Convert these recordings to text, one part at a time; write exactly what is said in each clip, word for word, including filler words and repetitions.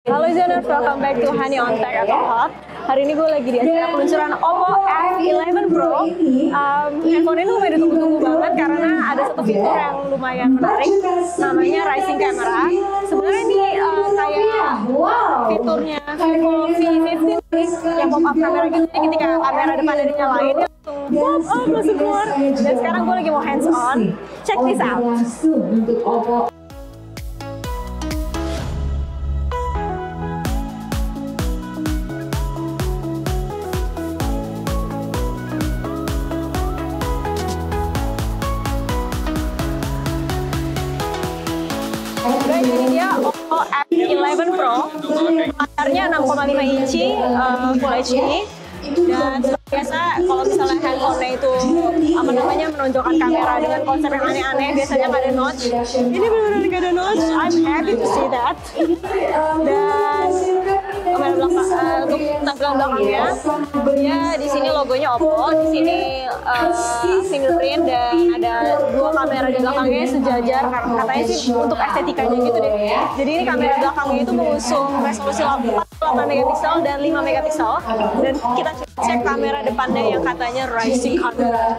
Halo Zoners, welcome back to Honey on Tech atau Hot. Hari ini gue lagi di acara peluncuran Oppo F eleven Pro. Um, handphone ini lumayan ditunggu-tunggu banget karena ada satu fitur yang lumayan menarik, namanya Rising Camera. Sebenarnya ini uh, kayak fiturnya Vivo V lima yang pop up kamera gitu. Jadi ketika kamera depannya dinyalain, dia langsung pop up langsung keluar. Dan sekarang gue lagi mau hands on. Check this out. Guys, ini dia Oppo F eleven Pro. Layarnya enam koma lima inci, uh, Full H D. Dan seperti biasa, kalau misalnya handphone-nya itu apa namanya menonjolkan kamera dengan konsep yang aneh-aneh, biasanya nggak ada notch. Ini benar-benar nggak ada notch. I'm happy to see that. Dan kamera belakang uh, untuk tampilan belakangnya, ya di sini logonya Oppo, di sini uh, fingerprint dan ada dua kamera di belakangnya sejajar karena katanya sih untuk estetikanya gitu deh. Jadi ini kamera belakangnya itu mengusung resolusi empat puluh delapan megapiksel dan lima megapiksel, dan kita cek kamera depannya yang katanya Rising Camera.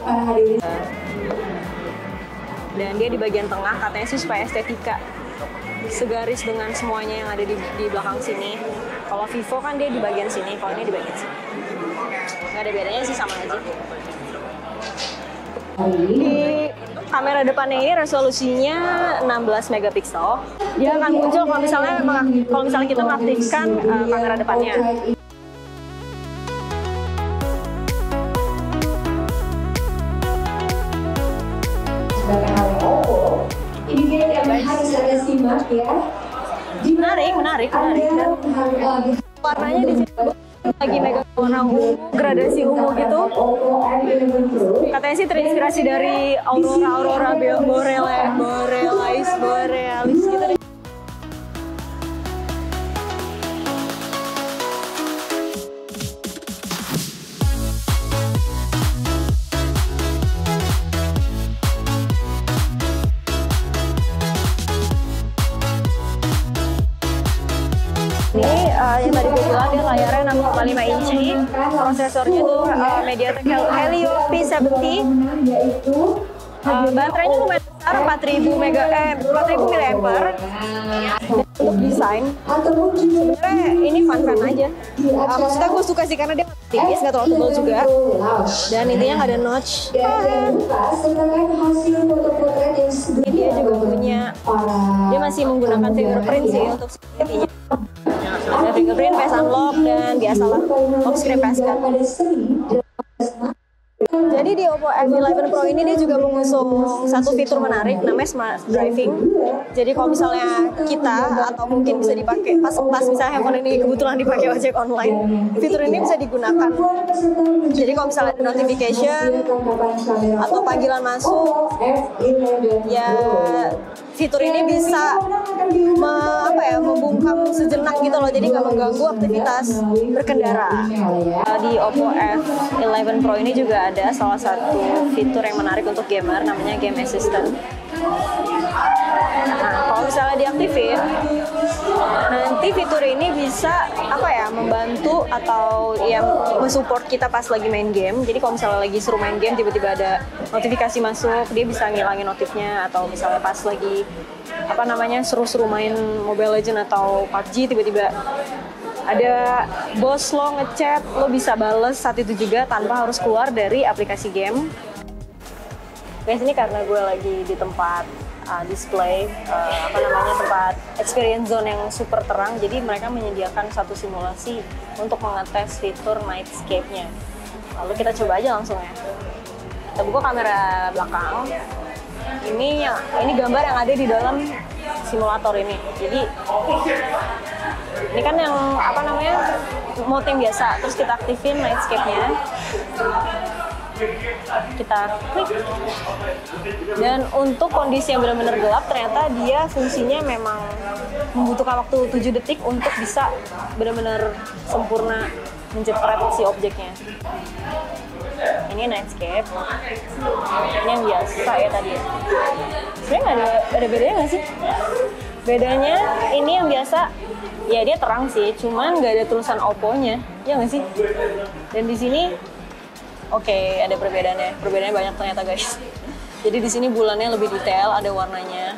Dan dia di bagian tengah katanya sih supaya estetika segaris dengan semuanya yang ada di, di belakang sini. Kalau Vivo kan dia di bagian sini, kalau ini di bagian sini. Nggak ada bedanya sih, sama aja. Di kamera depannya ini resolusinya enam belas megapiksel. Dia akan muncul kalau misalnya kalau misalnya kita mengaktifkan uh, kamera depannya. Ini dia yang harus Anda simak ya. Menarik, menarik, menarik. Dan warnanya di sini lagi mega warna ungu, gradasi ungu gitu. Katanya sih terinspirasi dari aurora aurora borealis, borealis, borealis gitu deh. Ini uh, yang tadi gue bilang dia layarnya enam koma lima inci, prosesornya itu uh, MediaTek Helio P tujuh puluh, uh, baterainya lumayan besar, empat ribu mega eh empat ribu miliampere. Untuk desain sebenarnya ini fun-fun aja. Uh, maksudnya gue suka sih karena dia tipis, nggak terlalu tebal juga, dan intinya nggak ada notch. Ini dia juga punya, dia masih menggunakan fingerprint sih untuk security-nya. Ada fingerprint, face unlock, dan biasalah lock screen passcard. Jadi di Oppo F eleven Pro ini dia juga mengusung satu fitur menarik namanya Smart Driving. Jadi kalau misalnya kita atau mungkin bisa dipakai pas pas misalnya handphone ini kebetulan dipakai ojek online, fitur ini bisa digunakan. Jadi kalau misalnya ada notification atau panggilan masuk, ya fitur ini bisa me, apa ya, membungkam sejenak gitu loh, jadi nggak mengganggu aktivitas berkendara. Di Oppo F eleven Pro ini juga ada salah satu fitur yang menarik untuk gamer, namanya Game Assistant. Nah, kalau misalnya diaktifin, nanti fitur ini bisa apa ya, membantu atau ya mensupport kita pas lagi main game. Jadi kalau misalnya lagi seru main game, tiba-tiba ada notifikasi masuk, dia bisa ngilangin notifnya. Atau misalnya pas lagi apa namanya seru-seru main Mobile Legends atau P U B G, tiba-tiba ada bos lo ngechat, lo bisa bales saat itu juga tanpa harus keluar dari aplikasi game. Guys, ini karena gue lagi di tempat uh, display, uh, apa namanya, tempat experience zone yang super terang, jadi mereka menyediakan satu simulasi untuk mengetes fitur nightscape-nya. Lalu kita coba aja langsung ya. Kita buka kamera belakang. Ini yang ini gambar yang ada di dalam simulator ini. Jadi ini kan yang apa namanya mode yang biasa. Terus kita aktifin nightscape-nya. Kita klik, dan untuk kondisi yang benar-benar gelap ternyata dia fungsinya memang membutuhkan waktu tujuh detik untuk bisa benar-benar sempurna menjepret si objeknya. Ini nightscape, ini yang biasa ya tadi ya. Sebenarnya nggak ada, ada bedanya nggak sih? Bedanya ini yang biasa, ya dia terang sih, cuman nggak ada tulisan Oppo-nya, ya nggak sih? Dan di sini, oke okay, ada perbedaannya, perbedaannya banyak ternyata guys. Jadi di sini bulannya lebih detail, ada warnanya.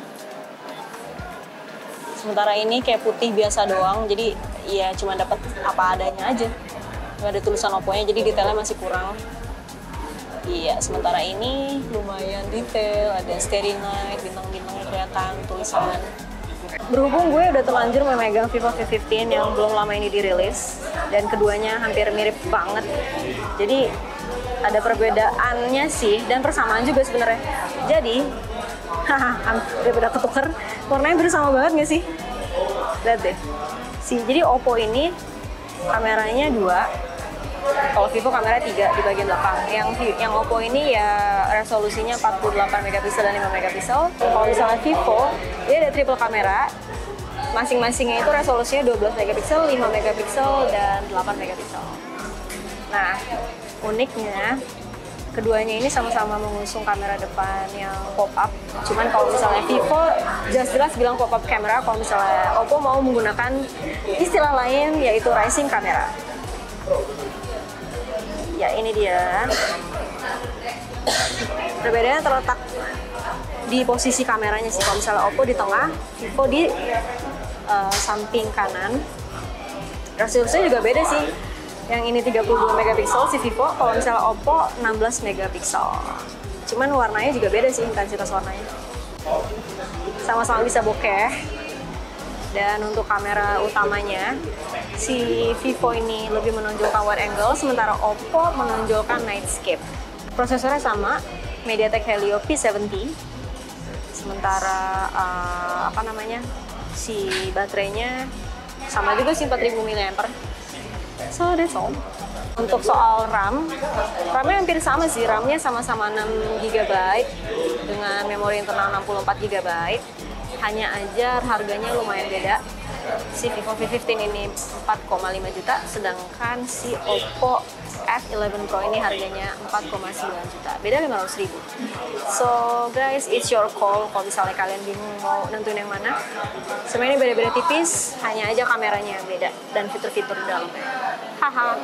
Sementara ini kayak putih biasa doang, jadi ya cuma dapat apa adanya aja. Nggak ada tulisan Oppo-nya, jadi detailnya masih kurang. Iya, sementara ini lumayan detail, ada starry night, bintang-bintangnya kelihatan, tulisan. Berhubung gue udah terlanjur memegang Vivo V lima belas yang belum lama ini dirilis, dan keduanya hampir mirip banget. Jadi ada perbedaannya sih, dan persamaan juga sebenarnya. Jadi, haha, hampir beda ketuker. Warnanya biru sama banget nggak sih? Lihat deh. Si, jadi Oppo ini kameranya dua, kalau Vivo kamera tiga di bagian belakang. Yang yang Oppo ini ya resolusinya empat puluh delapan megapiksel dan lima megapiksel. Kalau misalnya Vivo, dia ada triple kamera. Masing-masingnya itu resolusinya dua belas megapiksel, lima megapiksel, dan delapan megapiksel. Nah, uniknya keduanya ini sama-sama mengusung kamera depan yang pop-up. Cuman kalau misalnya Vivo jelas-jelas bilang pop-up kamera, kalau misalnya Oppo mau menggunakan istilah lain yaitu rising kamera. Ya ini dia. Perbedaannya terletak di posisi kameranya sih. Kalau misalnya Oppo di tengah, Vivo di uh, samping kanan. Resolusinya juga beda sih. Yang ini tiga puluh dua megapiksel si Vivo, kalau misalnya Oppo enam belas megapiksel. Cuman warnanya juga beda sih, intensitas warnanya. Sama-sama bisa bokeh. Dan untuk kamera utamanya, si Vivo ini lebih menonjolkan wide angle, sementara Oppo menonjolkan nightscape. Prosesornya sama, MediaTek Helio P tujuh puluh. Sementara uh, apa namanya, si baterainya sama juga sih, empat ribu miliampere. So that's all. Untuk soal RAM, RAM-nya hampir sama sih, RAM-nya sama-sama enam giga byte dengan memori internal enam puluh empat giga byte. Hanya aja harganya lumayan beda. Si Vivo V lima belas ini empat koma lima juta, sedangkan si Oppo F eleven Pro ini harganya empat koma sembilan juta. Beda lima ratus ribu. So guys, it's your call kalau misalnya kalian bingung mau nentuin yang mana. Sebenarnya beda-beda tipis, hanya aja kameranya yang beda dan fitur-fitur di dalamnya. Haha.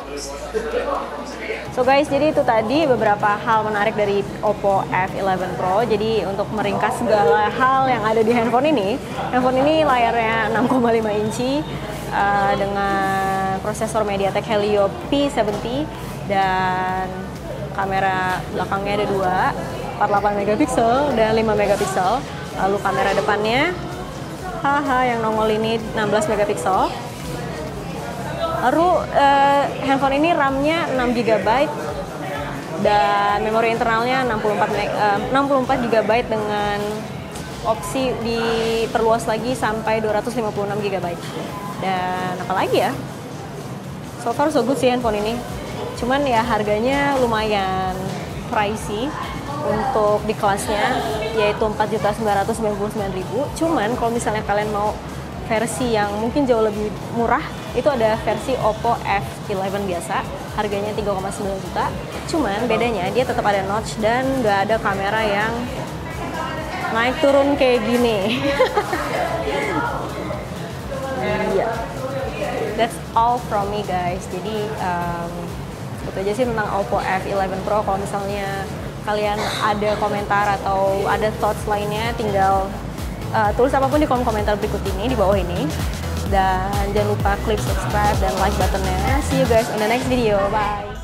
So guys, jadi itu tadi beberapa hal menarik dari Oppo F eleven Pro. Jadi untuk meringkas segala hal yang ada di handphone ini, handphone ini layarnya enam koma lima inci uh, dengan prosesor MediaTek Helio P tujuh puluh dan kamera belakangnya ada dua, empat puluh delapan megapiksel dan lima megapiksel. Lalu kamera depannya, haha, yang nongol ini enam belas megapiksel. Lalu uh, handphone ini RAM-nya enam giga byte dan memori internalnya enam puluh empat, uh, enam puluh empat giga byte dengan opsi diperluas lagi sampai dua ratus lima puluh enam giga byte. Dan apa lagi ya? So far so good sih handphone ini. Cuman ya harganya lumayan pricey untuk di kelasnya, yaitu empat juta sembilan ratus sembilan puluh sembilan ribu. Cuman kalau misalnya kalian mau versi yang mungkin jauh lebih murah, itu ada versi Oppo F eleven biasa, harganya tiga koma sembilan juta. Cuman bedanya dia tetap ada notch dan nggak ada kamera yang naik turun kayak gini. Iya. That's all from me guys. Jadi um, itu aja sih tentang Oppo F eleven Pro. Kalau misalnya kalian ada komentar atau ada thoughts lainnya, tinggal Uh, tulis apapun di kolom komentar berikut ini, di bawah ini. Dan jangan lupa klik subscribe dan like buttonnya. See you guys in the next video. Bye!